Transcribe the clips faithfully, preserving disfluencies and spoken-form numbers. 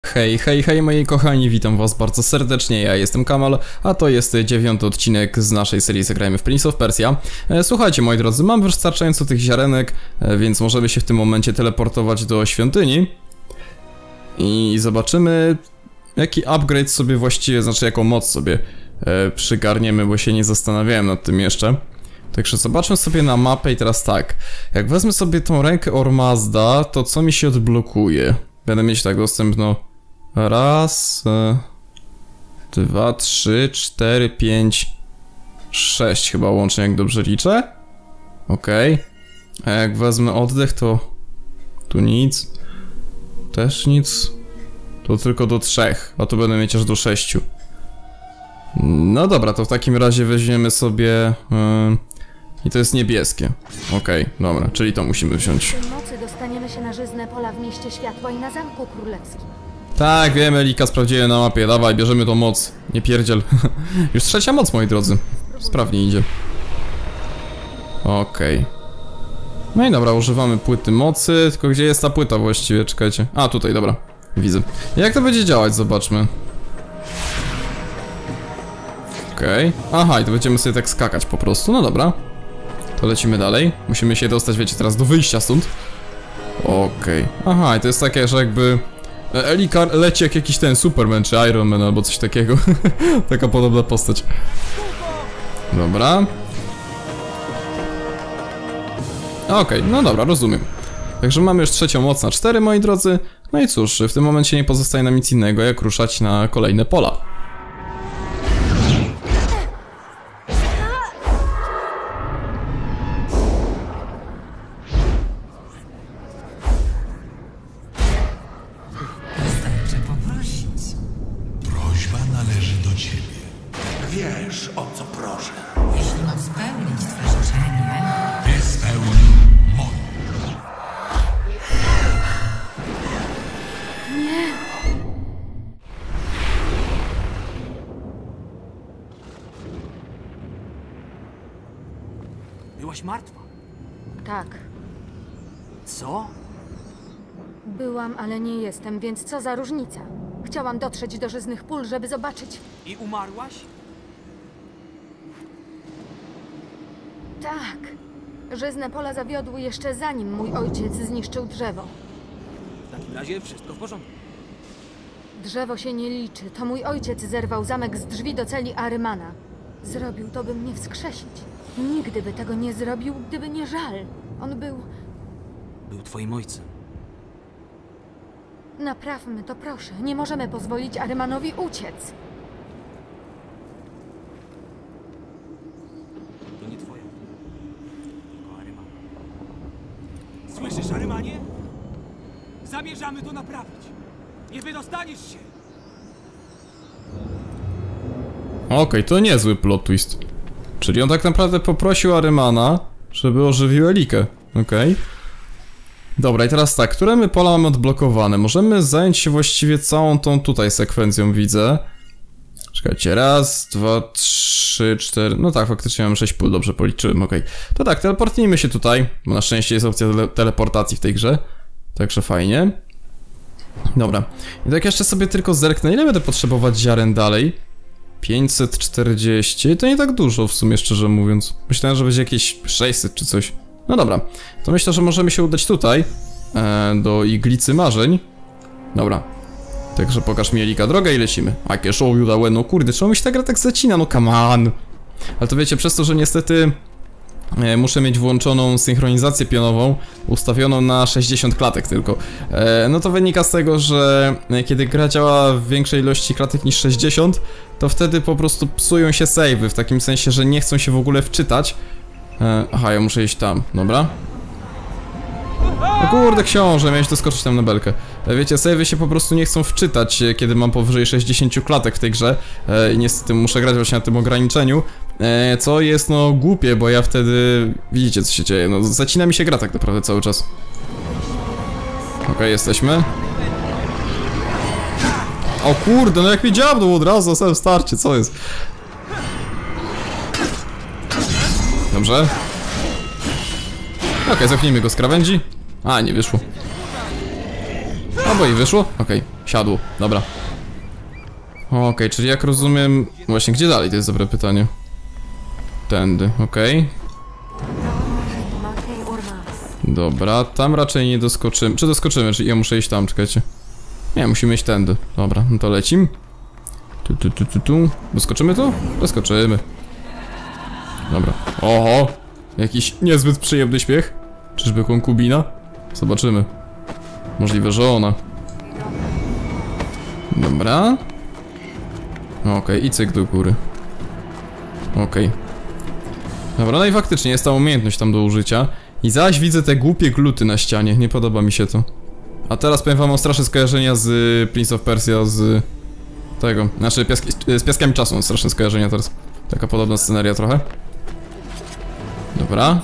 Hej, hej, hej moi kochani, witam was bardzo serdecznie, ja jestem Kamal, a to jest dziewiąty odcinek z naszej serii Zagrajmy w Prince of Persia. Słuchajcie moi drodzy, mam wystarczająco tych ziarenek, więc możemy się w tym momencie teleportować do świątyni i zobaczymy, jaki upgrade sobie właściwie, znaczy jaką moc sobie e, przygarniemy, bo się nie zastanawiałem nad tym jeszcze. Także zobaczmy sobie na mapę i teraz tak, jak wezmę sobie tą rękę Ormazda, to co mi się odblokuje? Będę mieć tak dostępno raz, e, dwa, trzy, cztery, pięć, sześć chyba łącznie, jak dobrze liczę. Okej. Okay. A jak wezmę oddech, to tu nic. Też nic. To tylko do trzech, a tu będę mieć aż do sześciu. No dobra, to w takim razie weźmiemy sobie... Yy, I to jest niebieskie. Okej, okay, dobra, czyli to musimy wziąć. W nocy dostaniemy się na żyzne pola w mieście światła i na Zamku Królewskim. Tak, wiemy, Elika, sprawdziłem na mapie. Dawaj, bierzemy tą moc. Nie pierdziel. Już trzecia moc, moi drodzy. Sprawnie idzie. Okej. Okay. No i dobra, używamy płyty mocy. Tylko gdzie jest ta płyta właściwie? Czekajcie. A, tutaj, dobra. Widzę. Jak to będzie działać? Zobaczmy. Okej. Okay. Aha, i to będziemy sobie tak skakać po prostu. No dobra. To lecimy dalej. Musimy się dostać, wiecie, teraz do wyjścia stąd. Okej. Okay. Aha, i to jest takie, że jakby... Elika leci jak jakiś ten Superman czy Iron Man albo coś takiego. Taka podobna postać. Dobra. Okej, okay, no dobra, rozumiem. Także mamy już trzecią moc na cztery, moi drodzy. No i cóż, w tym momencie nie pozostaje nam nic innego, jak ruszać na kolejne pola. Wiesz, o co proszę. Jeśli mam spełnić twoje życzenie, Ty spełni moje. Nie. Byłaś martwa. Tak, Co? byłam, ale nie jestem, więc co za różnica? Chciałam dotrzeć do żyznych pól, żeby zobaczyć... I umarłaś? Tak. Żyzne pola zawiodły jeszcze zanim mój ojciec zniszczył drzewo. W takim razie wszystko w porządku. Drzewo się nie liczy. To mój ojciec zerwał zamek z drzwi do celi Arymana. Zrobił to, by mnie wskrzesić. Nigdy by tego nie zrobił, gdyby nie żal. On był... Był twoim ojcem. Naprawmy to, proszę. Nie możemy pozwolić Arymanowi uciec. To nie twoja. Tylko Arymana. Słyszysz, Arymanie? Zamierzamy to naprawić. Nie wydostaniesz się. Okej, okay, to niezły plot twist. Czyli on tak naprawdę poprosił Arymana, żeby ożywił Elikę. Okej. Okay. Dobra, i teraz tak, które my pola mamy odblokowane? Możemy zająć się właściwie całą tą tutaj sekwencją, widzę. Czekajcie, raz, dwa, trzy, cztery... No tak, faktycznie mam sześć pól, dobrze policzyłem, okej. Okay. To tak, teleportnijmy się tutaj, bo na szczęście jest opcja tele teleportacji w tej grze. Także fajnie. Dobra, i tak jeszcze sobie tylko zerknę, ile będę potrzebować ziaren dalej? pięćset czterdzieści, to nie tak dużo w sumie, szczerze mówiąc. Myślałem, że będzie jakieś sześćset czy coś. No dobra, to myślę, że możemy się udać tutaj, e, do Iglicy Marzeń. Dobra, także pokaż mi, Elika, drogę i lecimy. Jakie show you dałem, no kurde, czemu mi się ta gra tak zacina, no come on. Ale to wiecie, przez to, że niestety e, muszę mieć włączoną synchronizację pionową, ustawioną na sześćdziesiąt klatek tylko. E, no to wynika z tego, że e, kiedy gra działa w większej ilości klatek niż sześćdziesiąt, to wtedy po prostu psują się save'y, w takim sensie, że nie chcą się w ogóle wczytać. E, aha, ja muszę iść tam, dobra. No kurde, książę, miałeś doskoczyć tam na belkę. E, wiecie, save'y się po prostu nie chcą wczytać, kiedy mam powyżej sześćdziesięciu klatek w tej grze. E, I niestety muszę grać właśnie na tym ograniczeniu. E, co jest no głupie, bo ja wtedy... Widzicie, co się dzieje, no zacina mi się gra tak naprawdę cały czas. Okej, okay, jesteśmy. O kurde, no jak mi dziabnął od razu na samym starcie, co jest? Dobrze. Okej, okay, zamknijmy go z krawędzi. A, nie wyszło. O, bo i wyszło? Okej, okay. Siadło, dobra. Okej, okay, czyli jak rozumiem... Właśnie, gdzie dalej? To jest dobre pytanie. Tędy, okej. Okay. Dobra, tam raczej nie doskoczymy. Czy doskoczymy? Czy ja muszę iść tam, czekajcie. Nie, musimy iść tędy. Dobra, no to lecim. Tu, tu, tu, tu, tu. Doskoczymy tu? Doskoczymy. Dobra. Oho! Jakiś niezbyt przyjemny śmiech. Czyżby konkubina? Zobaczymy. Możliwe, że ona. Dobra. Okej, okay, i cyk do góry. Okej. Okay. Dobra, no i faktycznie jest ta umiejętność tam do użycia. I zaś widzę te głupie gluty na ścianie. Nie podoba mi się to. A teraz powiem wam, mam straszne skojarzenia z Prince of Persia, z tego. Znaczy, piaski, z Piaskami Czasu mam straszne skojarzenia teraz. Taka podobna sceneria trochę. Dobra.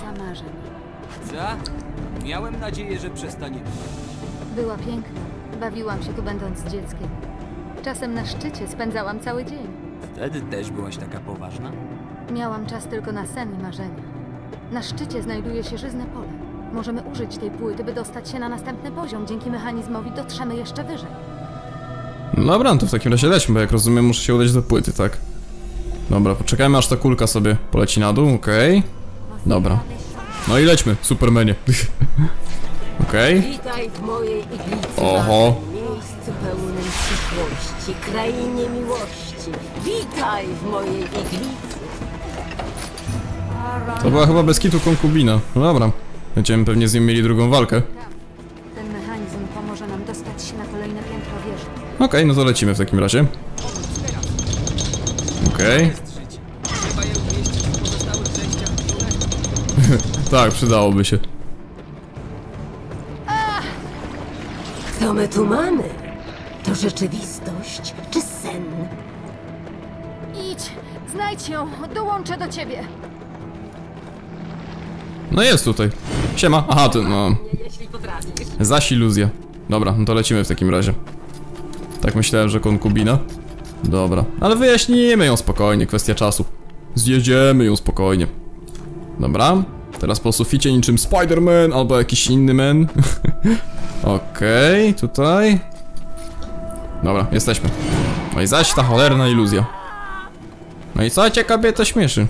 Co? Miałem nadzieję, że przestaniemy. Była piękna. Bawiłam się tu będąc dzieckiem. Czasem na szczycie spędzałam cały dzień. Wtedy też byłaś taka poważna? Miałam czas tylko na sen i marzenia. Na szczycie znajduje się żyzne pole. Możemy użyć tej płyty, by dostać się na następny poziom. Dzięki mechanizmowi dotrzemy jeszcze wyżej. Dobra, no to w takim razie lećmy, bo jak rozumiem muszę się udać do płyty, tak? Dobra, poczekajmy aż ta kulka sobie poleci na dół, okej. Okay. Dobra. No i lećmy, Supermanie. Okej. Okay. Witaj w mojej iglicy. Oho. Miejscu pełnym przyszłości, krainie miłości. Witaj w mojej iglicy. To była chyba bez kitu konkubina. No dobra. Będziemy pewnie z nim mieli drugą walkę. Ten mechanizm pomoże nam dostać się na kolejne piętro wieży. Okej, okay, no to lecimy w takim razie. Okej. Okay. Tak, przydałoby się. Co my tu mamy? To rzeczywistość czy sen? Idź, znajdź ją, dołączę do ciebie. No jest tutaj. Siema. Aha, to no. Zaś iluzja. Dobra, no to lecimy w takim razie. Tak myślałem, że konkubina. Dobra, ale wyjaśnimy ją spokojnie, kwestia czasu. Zjedziemy ją spokojnie. Dobra, teraz po suficie niczym Spider-Man albo jakiś inny man. Okej, okay, tutaj. Dobra, jesteśmy. No i zaś ta cholerna iluzja. No i co cię kobieta śmieszy?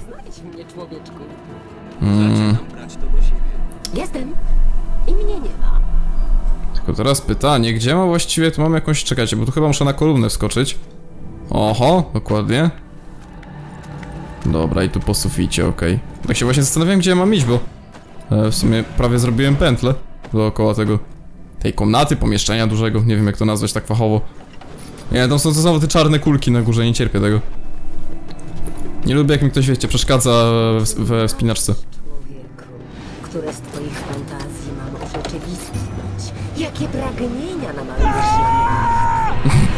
Mm. Jestem. I mnie nie ma. Tylko teraz pytanie, gdzie ma właściwie, tu mam jakąś, czekajcie, bo tu chyba muszę na kolumnę wskoczyć. Oho, dokładnie. Dobra, i tu po suficie, okej. Okay. Tak się właśnie zastanawiałem, gdzie ja mam iść, bo e, w sumie prawie zrobiłem pętlę dookoła tego, tej komnaty, pomieszczenia dużego, nie wiem jak to nazwać tak fachowo. Nie, tam są to znowu te czarne kulki na górze, nie cierpię tego. Nie lubię, jak mi ktoś, wiecie, przeszkadza we, we wspinaczce. Człowieku, które z twoich fantazji mam urzeczywistnić? Jakie pragnienia namalujesz na mnie?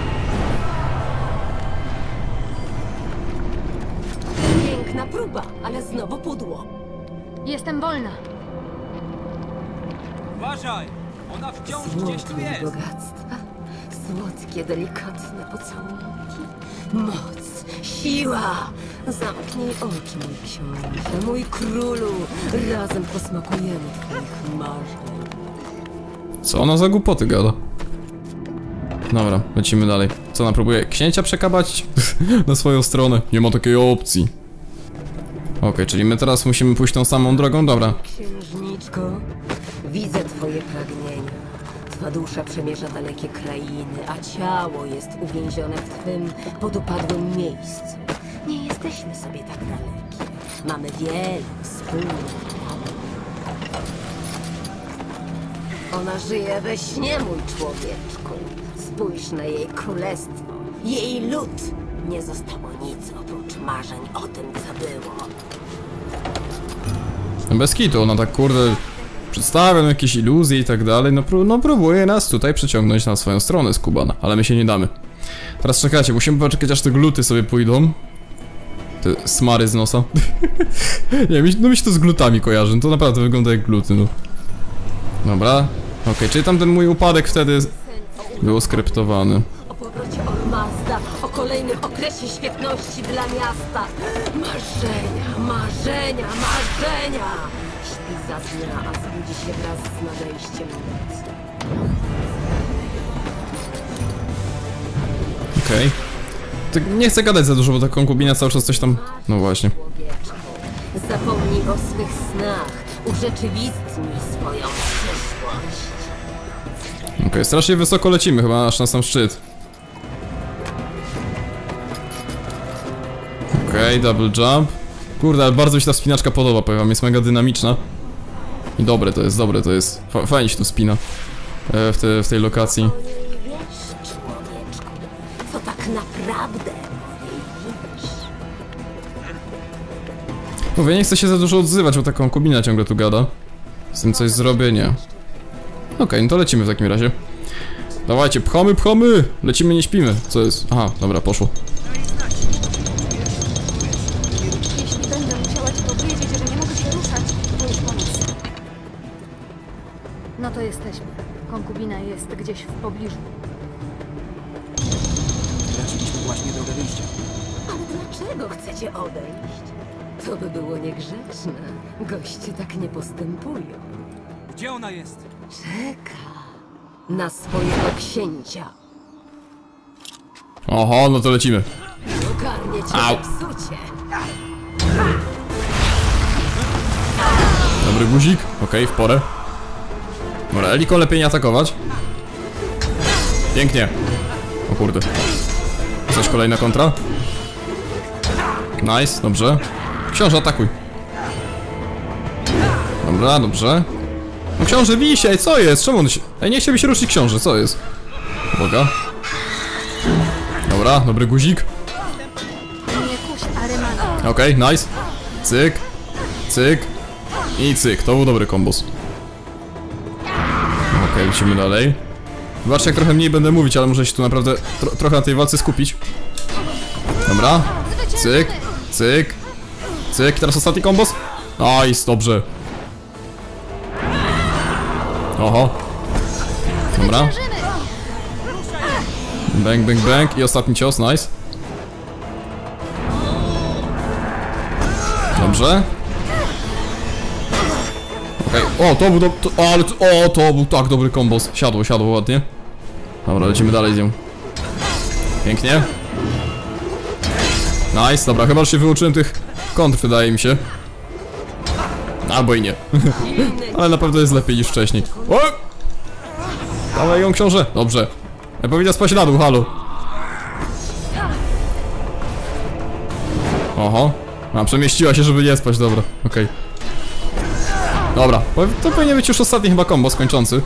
Piękna próba, ale znowu pudło. Jestem wolna. Uważaj! Ona wciąż gdzieś tu Słodkie jest! bogactwa, słodkie, delikatne pocałunki, moc, siła. Zamknij oczy, mój książę, mój królu. Razem posmakujemy twoich marzeń. Co ona za głupoty gada? Dobra, lecimy dalej. Co ona próbuje? Księcia przekabać na swoją stronę? Nie ma takiej opcji. Okej, okay, czyli my teraz musimy pójść tą samą drogą, dobra. Księżniczko, widzę twoje pragnienia. Twa dusza przemierza dalekie krainy, a ciało jest uwięzione w twym podupadłym miejscu. Nie jesteśmy sobie tak dalekie. Mamy wiele wspólnych. Ona żyje we śnie, mój człowieczku. Spójrz na jej królestwo. Jej lud. Nie zostało nic oprócz marzeń o tym, co było. Bez kitu, ona tak kurde przedstawia jakieś iluzje i tak dalej, no, pró no próbuje nas tutaj przyciągnąć na swoją stronę skubana, ale my się nie damy. Teraz czekajcie, musimy poczekać aż te gluty sobie pójdą. Te smary z nosa. Nie, no mi się to z glutami kojarzy, no to naprawdę wygląda jak gluty, no. Dobra, okej, okay, czyli tamten mój upadek wtedy był skryptowany. O powrocie Ormazda, o kolejnym okresie świetności dla miasta. Marzenia, marzenia, marzenia. Śpi za dnia, a zbudzi się wraz z nadejściem nocy. Okej. Okay. Nie chcę gadać za dużo, bo ta konkubina cały czas coś tam... No właśnie. Zapomnij o swych snach. Urzeczywistnij swoją przyszłość. Okej, okay, strasznie wysoko lecimy chyba aż na sam szczyt. Okej, okay, double jump. Kurde, ale bardzo mi się ta spinaczka podoba, powiem wam, jest mega dynamiczna. I dobre to jest, dobre to jest. Fajnie się tu spina. E, w, te, w tej lokacji. Wiesz, człowieczku, co tak naprawdę wiesz? Mówię, nie chcę się za dużo odzywać, bo ta konkubina ciągle tu gada. Z tym coś zrobię, nie. Okej, okay, no to lecimy w takim razie. Dawajcie, pchamy, pchamy! Lecimy, nie śpimy. Co jest? Aha, dobra, poszło. Jeśli będę musiała ci powiedzieć, że nie mogę się ruszać, to już pomóc. No to jesteśmy. Konkubina jest gdzieś w pobliżu. Traciliśmy właśnie drogę wyjścia. Ale dlaczego chcecie odejść? To by było niegrzeczne. Goście tak nie postępują. Gdzie ona jest? Czeka na swojego księcia. Oho, no to lecimy. Ogarnie cię Au. za psucie. Dobry guzik. Okej, okay, w porę. Dobra, Eliko lepiej nie atakować. Pięknie. O kurde. Coś kolejna kontra. Nice, dobrze. Książę, atakuj. Dobra, dobrze. No książę, wisiaj, co jest? Czemu on się... Ej, nie chciałby się ruszyć książę, co jest? Uwaga. Dobra, dobry guzik. Nie kuś Arymana. Okej, okay, nice. Cyk. Cyk. I cyk, to był dobry kombos. Okej, okay, lecimy dalej. Zobaczcie, jak trochę mniej będę mówić, ale muszę się tu naprawdę tro trochę na tej walce skupić. Dobra. Cyk. Cyk. Cyk, teraz ostatni kombos. Nice, dobrze. Oho. Dobra. Bang, bang, bang. I ostatni cios, nice. Dobrze. Okej, okay. O, to był do... To, ale, o, to był tak dobry kombos. Siadło, siadło ładnie. Dobra, lecimy dalej z nią. Pięknie. Nice, dobra, chyba już się wyuczyłem tych kontr, wydaje mi się. Albo i nie. Ale na pewno jest lepiej niż wcześniej. O! Dawaj ją, książę. Dobrze. Ja powinna spać na dół, halo. Oho. A, przemieściła się, żeby nie spać, dobra. Okej. Okay. Dobra, to powinien być już ostatni chyba kombo skończący.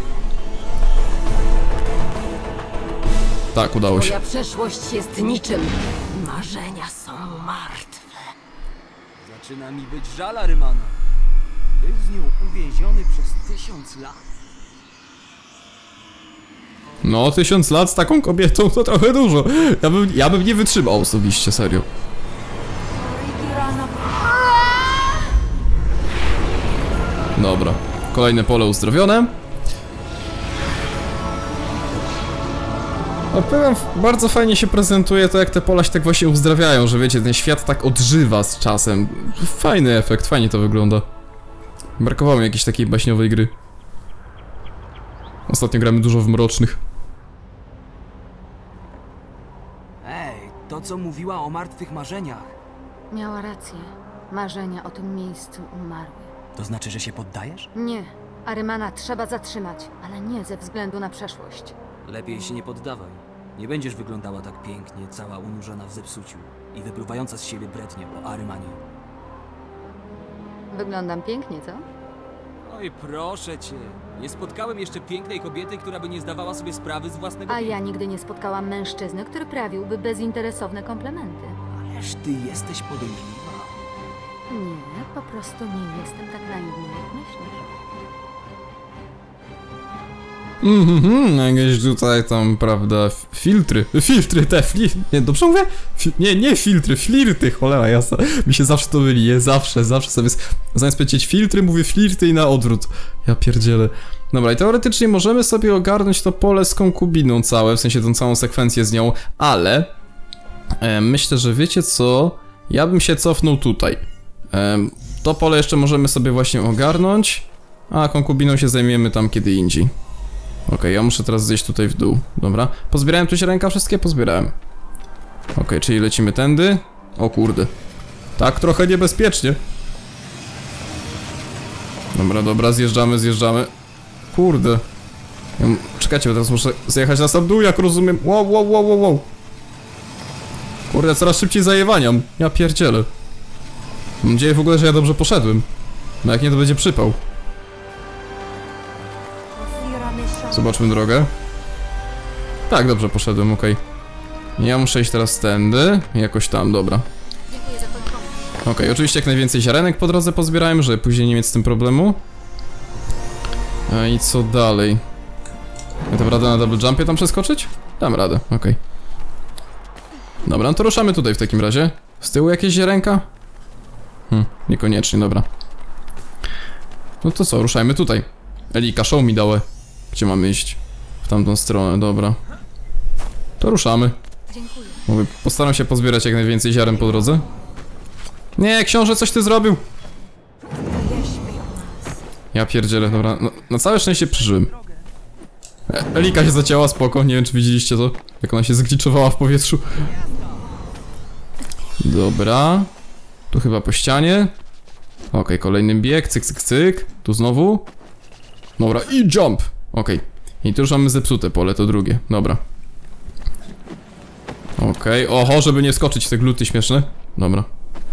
Tak, udało się. Twoja przeszłość jest niczym. Marzenia są martwe. Zaczyna mi być żal Arymana. Był z nią uwięziony przez tysiąc lat. No, tysiąc lat z taką kobietą to trochę dużo. Ja bym, ja bym nie wytrzymał osobiście, serio. Dobra, kolejne pole uzdrowione. No, powiem, bardzo fajnie się prezentuje to, jak te pola się tak właśnie uzdrawiają, że wiecie, ten świat tak odżywa z czasem. Fajny efekt, fajnie to wygląda. Brakowało mi jakiejś takiej baśniowej gry. Ostatnio gramy dużo w mrocznych. Ej, to co mówiła o martwych marzeniach. Miała rację. Marzenia o tym miejscu umarły. To znaczy, że się poddajesz? Nie. Arymana trzeba zatrzymać, ale nie ze względu na przeszłość. Lepiej się nie poddawaj. Nie będziesz wyglądała tak pięknie, cała unurzona w zepsuciu i wypluwająca z siebie brednie o Arymanie. Wyglądam pięknie, co? Oj, proszę cię. Nie spotkałem jeszcze pięknej kobiety, która by nie zdawała sobie sprawy z własnego A piękna. ja nigdy nie spotkałam mężczyzny, który prawiłby bezinteresowne komplementy. Ależ ty jesteś podejrzliwa. Nie, po prostu nie jestem tak naiwna, jak myślisz. Mhm, jakieś tutaj tam, prawda, filtry, filtry te, fli... nie, dobrze mówię? Fi... Nie, nie filtry, flirty, cholera jasna, mi się zawsze to myli, nie, zawsze, zawsze sobie, zamiast powiedzieć filtry, mówię flirty i na odwrót, ja pierdzielę. Dobra, i teoretycznie możemy sobie ogarnąć to pole z konkubiną całe, w sensie tą całą sekwencję z nią, ale e, myślę, że wiecie co, ja bym się cofnął tutaj. E, to pole jeszcze możemy sobie właśnie ogarnąć, a konkubiną się zajmiemy tam kiedy indziej. Okej, okay, ja muszę teraz zejść tutaj w dół. Dobra. Pozbierałem tu ziarenka wszystkie? Pozbierałem. Okej, okay, czyli lecimy tędy. O kurde. Tak trochę niebezpiecznie. Dobra, dobra, zjeżdżamy, zjeżdżamy. Kurde. Czekajcie, bo teraz muszę zjechać na sam dół, jak rozumiem. Wow, wow, wow, wow, wow. Kurde, coraz szybciej zajewaniam. Ja pierdzielę. Mam nadzieję w ogóle, że ja dobrze poszedłem. No jak nie, to będzie przypał. Zobaczmy drogę. Tak, dobrze poszedłem, okej. Okay. Ja muszę iść teraz tędy. Jakoś tam, dobra. Okej, okay, oczywiście jak najwięcej ziarenek po drodze pozbierałem, żeby później nie mieć z tym problemu. A i co dalej? Ja to radę na double jumpie tam przeskoczyć? Dam radę, okej. Okay. Dobra, no to ruszamy tutaj w takim razie. Z tyłu jakieś ziarenka? Hm, niekoniecznie, dobra. No to co, ruszajmy tutaj. Elika, show mi dałe. Gdzie mamy iść? W tamtą stronę, dobra. To ruszamy. Dziękuję. Mówię, postaram się pozbierać jak najwięcej ziaren po drodze. Nie, książę, coś ty zrobił! Ja pierdzielę, dobra, no, na całe szczęście przeżyłem. E, Elika się zacięła, spoko, nie wiem czy widzieliście to, jak ona się zgliczowała w powietrzu. Dobra. Tu chyba po ścianie. Okej, okay, kolejny bieg, cyk, cyk, cyk. Tu znowu. Dobra, i jump! Okej. Okay. I tu już mamy zepsute pole, to drugie, dobra. Okej, okay. Oho, żeby nie skoczyć w te gluty śmieszne. Dobra.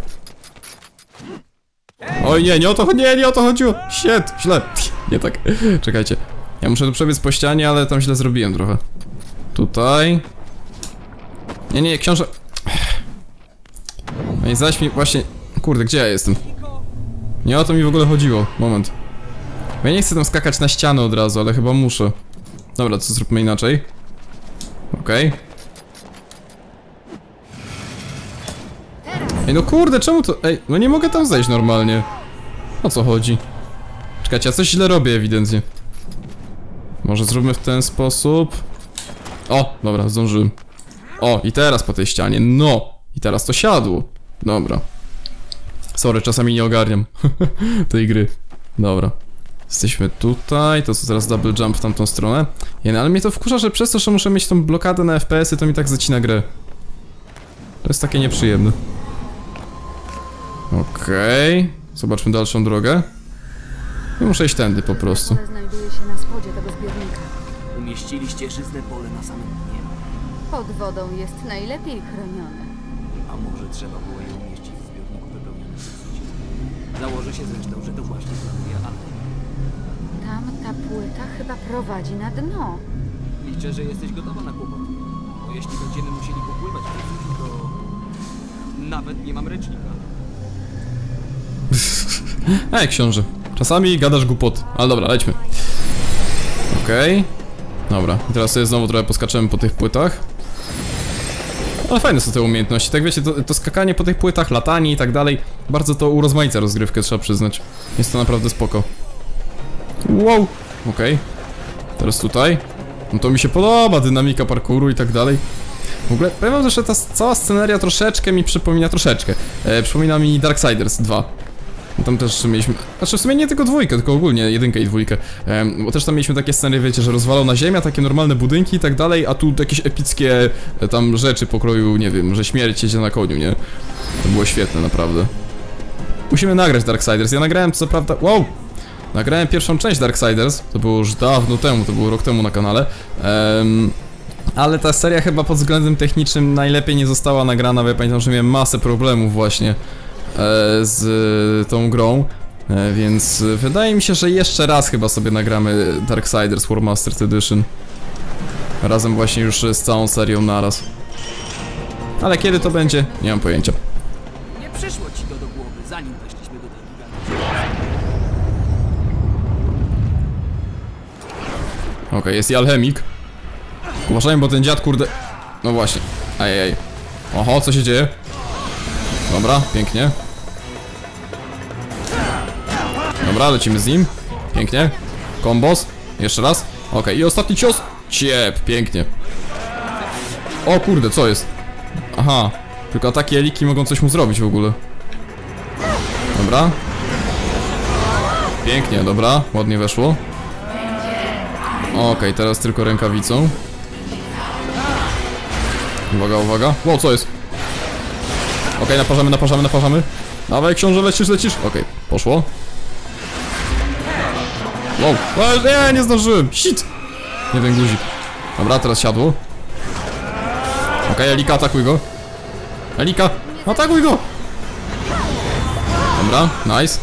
Oj nie, nie o to, nie, nie o to chodziło. Shit, źle. Nie tak. Czekajcie. Ja muszę tu przebiec po ścianie, ale tam źle zrobiłem trochę. Tutaj. Nie, nie, książę. No i zaś mi właśnie... Kurde, gdzie ja jestem? Nie o to mi w ogóle chodziło. Moment. Ja nie chcę tam skakać na ścianę od razu, ale chyba muszę. Dobra, co zróbmy inaczej. Okej. Okay. Ej, no kurde, czemu to... Ej, no nie mogę tam zejść normalnie. O co chodzi? Czekajcie, ja coś źle robię ewidentnie. Może zróbmy w ten sposób. O, dobra, zdążyłem. O, i teraz po tej ścianie, no. I teraz to siadło. Dobra. Sorry, czasami nie ogarniam tej gry. Dobra. Jesteśmy tutaj, to co teraz double jump w tamtą stronę. Nie, no, ale mnie to wkurza, że przez to, że muszę mieć tą blokadę na F P S-y, to mi tak zacina grę. To jest takie nieprzyjemne. Okej. Okay. Zobaczmy dalszą drogę. I muszę iść tędy po prostu. Znajduje się na spodzie tego zbiornika. Umieściliście żyzne pole na samym dnie. Pod wodą jest najlepiej chronione. A może trzeba było je umieścić w zbiorniku wypełnionym zepsuciem? Założę się zresztą, że to właśnie planuje Alten. Tam ta płyta chyba prowadzi na dno. Liczę, że jesteś gotowa na kłopot. Bo jeśli będziemy musieli popływać w zepsuciu, to... nawet nie mam ręcznika. Ej, książę. Czasami gadasz głupoty. Ale dobra, lećmy. Okej. Okay. Dobra, i teraz sobie znowu trochę poskaczemy po tych płytach. Ale fajne są te umiejętności. Tak wiecie, to, to skakanie po tych płytach, latanie i tak dalej. Bardzo to urozmaica rozgrywkę, trzeba przyznać. Jest to naprawdę spoko. Wow. Okej. Okay. Teraz tutaj. No to mi się podoba, dynamika parkouru i tak dalej. W ogóle powiem wam, że ta cała sceneria troszeczkę mi przypomina, troszeczkę e, przypomina mi Darksiders dwa. Tam też mieliśmy, znaczy w sumie nie tylko dwójkę, tylko ogólnie jedynkę i dwójkę. e, Bo też tam mieliśmy takie sceny, wiecie, że rozwalona ziemia, takie normalne budynki i tak dalej. A tu jakieś epickie e, tam rzeczy pokroju, nie wiem, że śmierć jedzie na koniu, nie? To było świetne, naprawdę. Musimy nagrać Darksiders, ja nagrałem co prawda, wow! Nagrałem pierwszą część Darksiders, to było już dawno temu, to było rok temu na kanale. um, Ale ta seria chyba pod względem technicznym najlepiej nie została nagrana, bo ja pamiętam, że miałem masę problemów właśnie z tą grą, więc wydaje mi się, że jeszcze raz chyba sobie nagramy Darksiders War Mastered Edition. Razem właśnie już z całą serią naraz. Ale kiedy to będzie? Nie mam pojęcia. Nie przyszło ci to do głowy, zanim weszliśmy do tej gigantycznej. Okej, okay, jest i alchemik. Uważajmy, bo ten dziad, kurde... No właśnie. Ajajaj. Oho, co się dzieje? Dobra, pięknie. Dobra, lecimy z nim. Pięknie. Kombos. Jeszcze raz. Okej, okay, i ostatni cios. Ciep, pięknie. O kurde, co jest? Aha. Tylko takie eliki mogą coś mu zrobić w ogóle. Dobra. Pięknie, dobra. Ładnie weszło. Okej, okay, teraz tylko rękawicą. Uwaga, uwaga. Wow, co jest? Okej, okay, naparzamy, naparzamy, naparzamy. Dawaj, książę, lecisz, lecisz. Okej, okay, poszło. Wow, nie, nie zdążyłem. Shit. Nie ten guzik. Dobra, teraz siadło. Okej, okay, Elika, atakuj go. Elika, atakuj go. Dobra, nice.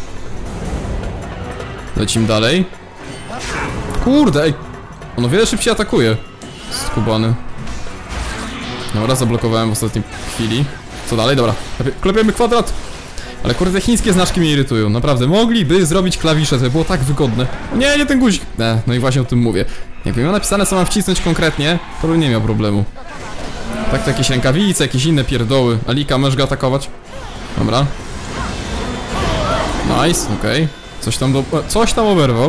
Lecimy dalej. Kurde, ej. On o wiele szybciej atakuje. Skubany. Dobra, zablokowałem w ostatniej chwili. Co dalej? Dobra, klepiemy kwadrat. Ale kurde, chińskie znaczki mnie irytują. Naprawdę, mogliby zrobić klawisze, to by było tak wygodne. Nie, nie ten guzik. E, no i właśnie o tym mówię. Jakby miał napisane, co mam wcisnąć konkretnie, to bym nie miał problemu. Tak, to jakieś rękawice, jakieś inne pierdoły. Alika, możesz go atakować? Dobra. Nice, okej. Okay. Coś tam do... Coś tam oberwał.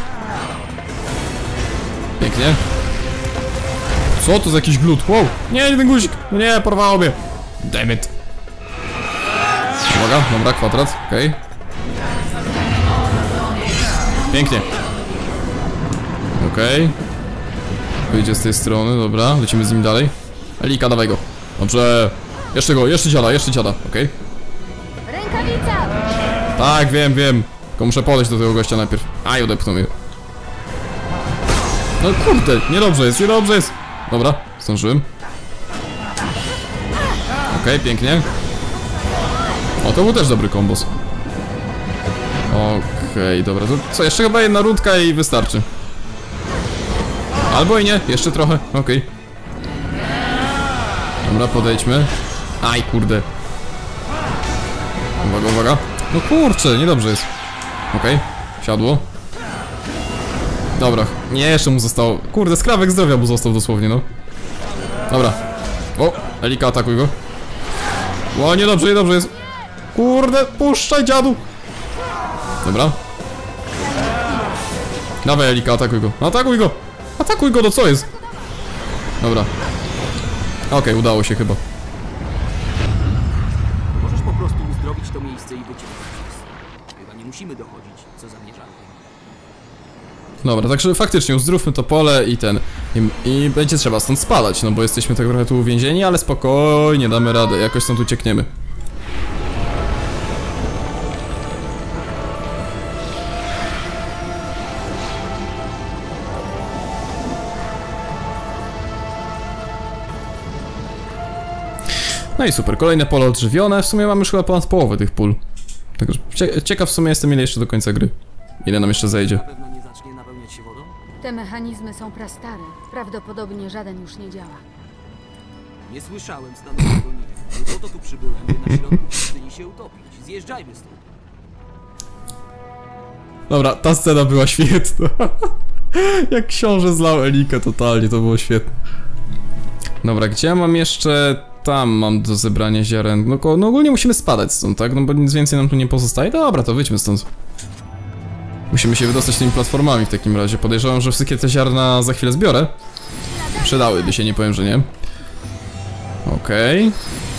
Pięknie. Co to za jakiś glut? Wow! Nie, nie ten guzik! No nie, porwało mnie! Damn it! Uwaga, dobra, kwadrat, okej. Okay. Pięknie. Okej. Okay. Wyjdzie z tej strony, dobra, lecimy z nim dalej. Elika, dawaj go. Dobrze. Jeszcze go, jeszcze dziada, jeszcze dziada, okej. Okay. Rękawica! Tak, wiem, wiem. Tylko muszę podejść do tego gościa najpierw. Aj, odepchnął mnie. No kurde, niedobrze jest, niedobrze jest. Dobra, zdążyłem. Okej, okay, pięknie. O, to był też dobry kombos. Okej, okay, dobra, to co, jeszcze chyba jedna rundka i wystarczy. Albo i nie, jeszcze trochę, okej. Okay. Dobra, podejdźmy. Aj, kurde. Uwaga, uwaga. No kurczę, niedobrze jest. Okej, okay. Siadło. Dobra, nie, jeszcze mu zostało. Kurde, skrawek zdrowia mu został dosłownie, no. Dobra. O, Elika, atakuj go. O, niedobrze, niedobrze jest. Kurde, puszczaj, dziadu. Dobra. Dawaj, Elika, atakuj go. Atakuj go. Atakuj go, no co jest? Dobra. Okej, okay, udało się chyba. Możesz po prostu uzdrowić to miejsce i wyciągnąć. Chyba nie musimy dochodzić, co zamierzamy. Dobra, także faktycznie uzdrówmy to pole i ten i, i będzie trzeba stąd spadać, no bo jesteśmy tak trochę tu uwięzieni, ale spokojnie, damy radę, jakoś stąd uciekniemy. No i super, kolejne pole odżywione, w sumie mamy już chyba ponad połowę tych pól. Także ciekaw w sumie jestem, ile jeszcze do końca gry. Ile nam jeszcze zejdzie. Się wodą? Te mechanizmy są prastare. Prawdopodobnie żaden już nie działa. Nie słyszałem stanowczego nie. Nie po to tu przybyłem, by na środku pustyni się utopić. Zjeżdżajmy stąd. Dobra, ta scena była świetna. Jak książę zlał Elikę totalnie, to było świetne. Dobra, gdzie ja mam jeszcze... Tam mam do zebrania ziaren. No, no ogólnie musimy spadać stąd, tak? No bo nic więcej nam tu nie pozostaje. Dobra, to wyjdźmy stąd. Musimy się wydostać tymi platformami w takim razie. Podejrzewam, że wszystkie te ziarna za chwilę zbiorę. Przydałyby się, nie powiem, że nie. Okej.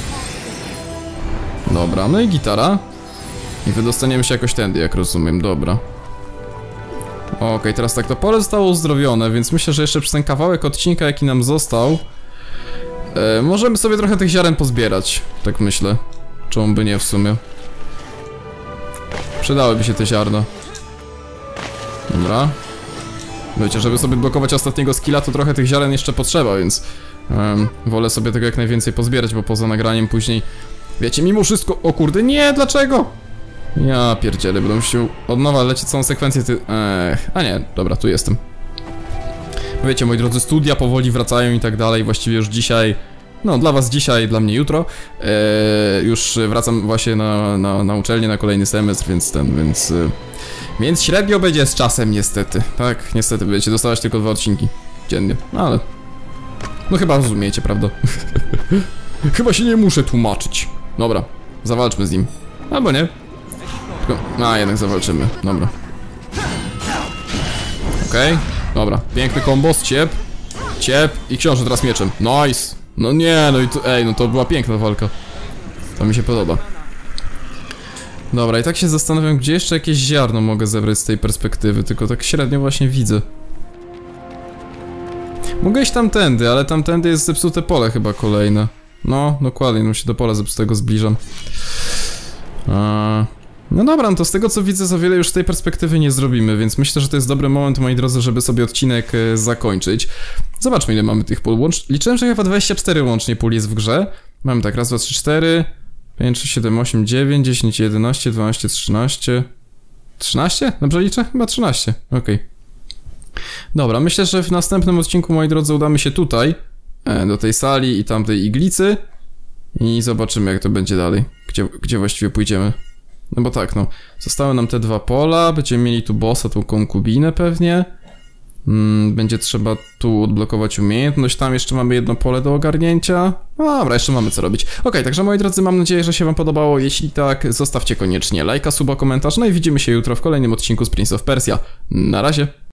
Okay. Dobra, no i gitara. I wydostaniemy się jakoś tędy, jak rozumiem, dobra. Okej, okay, teraz tak, to pole zostało uzdrowione, więc myślę, że jeszcze przez ten kawałek odcinka, jaki nam został, e, możemy sobie trochę tych ziaren pozbierać. Tak myślę. Czemu by nie w sumie. Przydałyby się te ziarna. Dobra. Wiecie, żeby sobie blokować ostatniego skilla, to trochę tych ziaren jeszcze potrzeba, więc um, wolę sobie tego jak najwięcej pozbierać, bo poza nagraniem później, wiecie, mimo wszystko... O kurde, nie, dlaczego? Ja pierdzielę, będę musiał od nowa lecieć całą sekwencję, ty... Ech, a nie, dobra, tu jestem. Wiecie, moi drodzy, studia powoli wracają i tak dalej, właściwie już dzisiaj... No, dla was dzisiaj, dla mnie jutro. Eee, już wracam właśnie na, na, na uczelnię, na kolejny semestr, więc ten, więc... Yy, więc średnio będzie z czasem, niestety. Tak, niestety będziecie dostawać tylko dwa odcinki dziennie, no ale... No chyba rozumiecie, prawda? Chyba się nie muszę tłumaczyć. Dobra, zawalczmy z nim. Albo nie. Tylko... A, jednak zawalczymy, dobra. Okej, okay. Dobra, piękny kombos, ciep. Ciep i książę teraz mieczem. Nice. No nie, no i to... Ej, no to była piękna walka. To mi się podoba. Dobra, i tak się zastanawiam, gdzie jeszcze jakieś ziarno mogę zebrać z tej perspektywy, tylko tak średnio właśnie widzę. Mogę iść tamtędy, ale tamtędy jest zepsute pole chyba kolejne. No, dokładnie, no się do pola zepsutego zbliżam. Eee, no dobra, no to z tego co widzę za wiele już z tej perspektywy nie zrobimy, więc myślę, że to jest dobry moment, moi drodzy, żeby sobie odcinek e, zakończyć. Zobaczmy, ile mamy tych pól. Łącz... Liczyłem, że chyba dwadzieścia cztery łącznie pól jest w grze. Mamy tak, raz, dwa, trzy, cztery, pięć, sześć, siedem, osiem, dziewięć, dziesięć, jedenaście, dwanaście, trzynaście... trzynaście? Dobrze liczę? Chyba trzynaście, okej. Okay. Dobra, myślę, że w następnym odcinku, moi drodzy, udamy się tutaj, e, do tej sali i tamtej iglicy i zobaczymy, jak to będzie dalej, gdzie, gdzie właściwie pójdziemy. No bo tak, no, zostały nam te dwa pola, będziemy mieli tu bossa, tą konkubinę pewnie. Mm, będzie trzeba tu odblokować umiejętność, tam jeszcze mamy jedno pole do ogarnięcia. No dobra, jeszcze mamy co robić. Okej, okay, także moi drodzy, mam nadzieję, że się wam podobało. Jeśli tak, zostawcie koniecznie lajka, suba, komentarz. No i widzimy się jutro w kolejnym odcinku z Prince of Persia. Na razie.